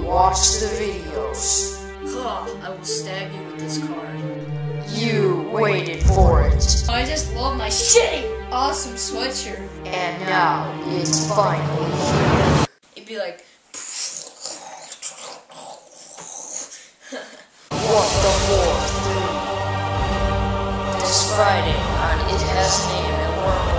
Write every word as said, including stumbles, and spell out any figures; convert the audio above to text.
watch the videos. Huh, I will stab you with this card. You waited for it. I just love my shitty, awesome sweatshirt. And now it's finally here. It'd be like... What the Four? This Friday on It Has a Name and We're